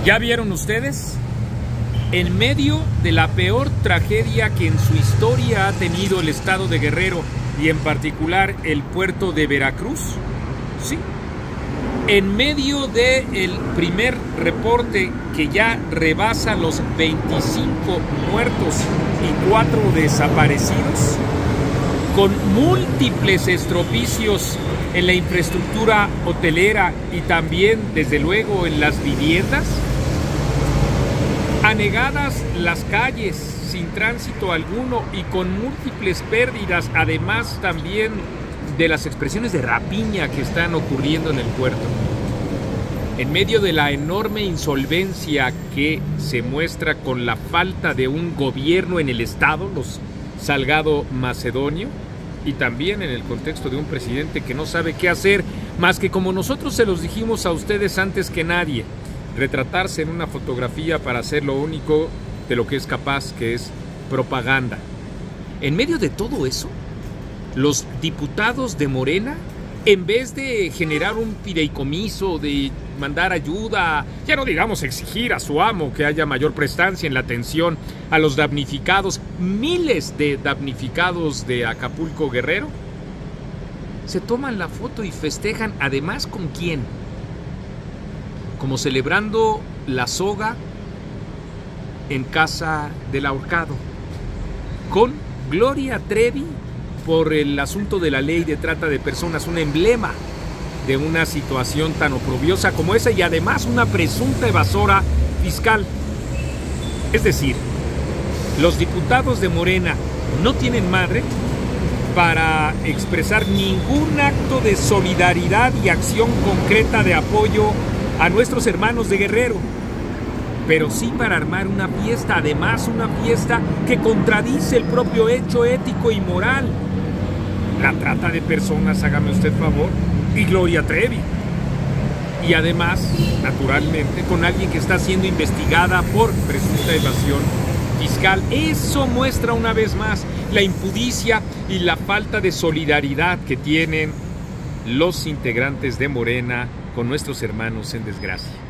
¿Ya vieron ustedes? En medio de la peor tragedia que en su historia ha tenido el estado de Guerrero y en particular el puerto de Veracruz, sí, en medio del primer reporte que ya rebasa los 25 muertos y 4 desaparecidos, con múltiples estropicios en la infraestructura hotelera y también, desde luego, en las viviendas, anegadas las calles sin tránsito alguno y con múltiples pérdidas, además también de las expresiones de rapiña que están ocurriendo en el puerto. En medio de la enorme insolvencia que se muestra con la falta de un gobierno en el estado, los Salgado Macedonio, y también en el contexto de un presidente que no sabe qué hacer, más que, como nosotros se los dijimos a ustedes antes que nadie, retratarse en una fotografía para hacer lo único de lo que es capaz, que es propaganda. En medio de todo eso, los diputados de Morena, en vez de generar un fideicomiso, de mandar ayuda, ya no digamos exigir a su amo que haya mayor prestancia en la atención a los damnificados, miles de damnificados de Acapulco Guerrero, se toman la foto y festejan, además, ¿con quién? Como celebrando la soga en casa del ahorcado, con Gloria Trevi por el asunto de la ley de trata de personas, un emblema de una situación tan oprobiosa como esa, y además una presunta evasora fiscal. Es decir, los diputados de Morena no tienen madre para expresar ningún acto de solidaridad y acción concreta de apoyo a nuestros hermanos de Guerrero, pero sí para armar una fiesta, además una fiesta que contradice el propio hecho ético y moral. La trata de personas, hágame usted favor, y Gloria Trevi. Y además, naturalmente, con alguien que está siendo investigada por presunta evasión fiscal. Eso muestra una vez más la impudicia y la falta de solidaridad que tienen los integrantes de Morena con nuestros hermanos en desgracia.